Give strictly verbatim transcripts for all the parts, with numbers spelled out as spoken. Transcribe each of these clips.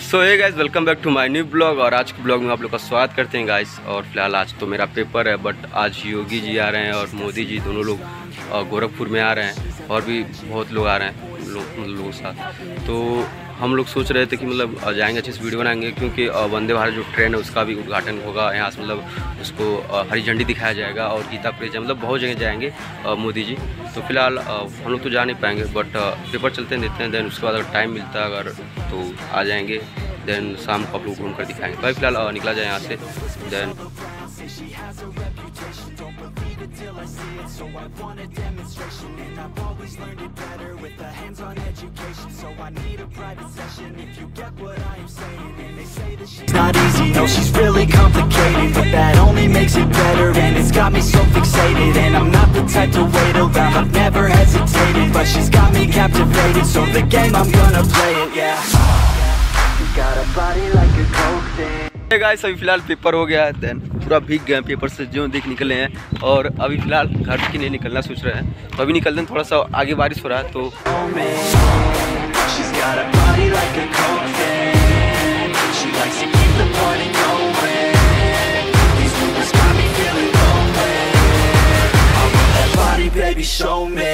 So hey guys, welcome back to my new blog. और आज के ब्लॉग में आप लोग का स्वागत करते हैं गाइस। और फिलहाल आज तो मेरा पेपर है, बट आज योगी जी आ रहे हैं और मोदी जी दोनों लोग गोरखपुर में आ रहे हैं, और भी बहुत लोग आ रहे हैं लोग लोगों के साथ। तो हम लोग सोच रहे थे कि मतलब जाएंगे, अच्छे से वीडियो बनाएंगे, क्योंकि वंदे भारत जो ट्रेन है उसका भी उद्घाटन होगा यहाँ से, मतलब उसको हरी झंडी दिखाया जाएगा। और गीता प्रेस मतलब बहुत जगह जाएंगे मोदी जी। तो फिलहाल हम लोग तो जा नहीं पाएंगे, बट पेपर चलते देते हैं, देन उसके बाद अगर टाइम मिलता है अगर तो आ जाएंगे। देन शाम को आप लोग घूम कर दिखाएंगे। तो फिलहाल निकला जाए यहाँ से। Then It's not easy, no, she's really complicated, but that only makes it better, and it's got me so fixated, and I'm not the type to wait around, I've never hesitated, but she's got me captivated, so the game, I'm gonna play it, yeah. You got a body like a coke thing. Hey guys, अभी फिलहाल paper हो गया है, then पूरा भीग गए paper से जो देख निकले हैं, और अभी फिलहाल घर की नहीं निकलना सोच रहे हैं। तो अभी निकलते हैं, थोड़ा सा आगे बारिश हो रहा है तो She's got a body like a coke thing. She likes to keep the party going. These rumors got me feeling lonely. I want that body, baby, show me.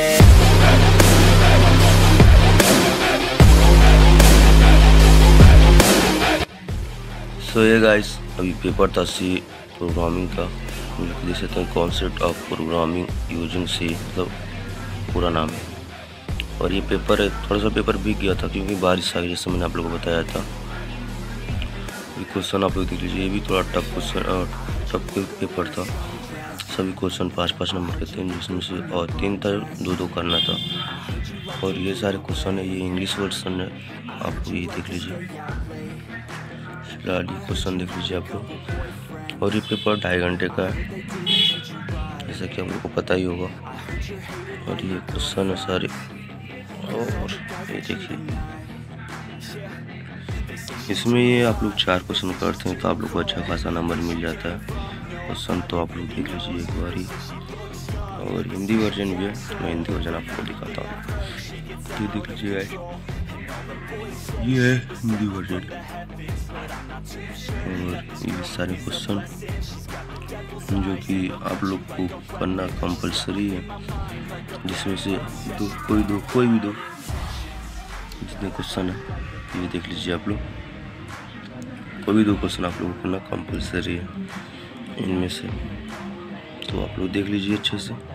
सो ये गाइस, अभी पेपर था सी प्रोग्रामिंग का, मतलब देख सकते हैं concept of programming using C, मतलब पूरा नाम है। और ये पेपर है, थोड़ा सा पेपर भीग गया था क्योंकि बारिश आ गई, जैसे मैंने आप लोगों को बताया था। ये क्वेश्चन आप लोग देख लीजिए, ये भी थोड़ा टफ क्वेश्चन टफ पेपर था। सभी क्वेश्चन पाँच पाँच नंबर के थे, जिसमें से और तीन था दो दो करना था। और ये सारे क्वेश्चन है, ये इंग्लिश वर्जन है, आप ये देख लीजिए। फिलहाल ये क्वेश्चन देख लीजिए आप लोग। और ये पेपर ढाई घंटे का है, जैसा कि आप लोगों को पता ही होगा। और ये क्वेश्चन है सारे, और ये देखिए इसमें ये आप लोग चार क्वेश्चन करते हैं तो आप लोग को अच्छा खासा नंबर मिल जाता है। क्वेश्चन तो आप लोग देख लीजिए एक बार ही। और हिंदी वर्जन भी है, मैं हिंदी वर्जन आपको दिखाता हूँ। ये देख लीजिए, ये है हिंदी वर्जन। और ये सारे क्वेश्चन जो कि आप लोग को करना कंपलसरी है, जिसमें से दो कोई दो कोई भी दो जितने क्वेश्चन है ये देख लीजिए आप लोग। कोई भी दो क्वेश्चन आप लोगों को करना कंपलसरी है इनमें से, तो आप लोग देख लीजिए अच्छे से।